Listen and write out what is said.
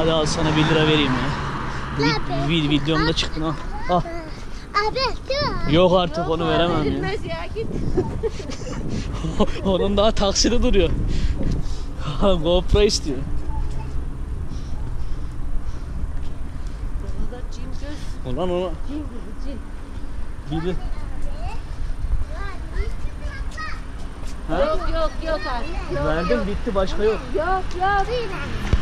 Hadi al sana 1 lira vereyim ya. Videomda çıktın ha. Al. Abi Yok artık onu veremem ya. Verilmez ya git. Onun daha taksidi duruyor. GoPro istiyor. Burada cin göz. Ulan ona Cin gibi cin. biri. Yok yok yok artık. Yok, Verdim bitti başka yok. yok yok.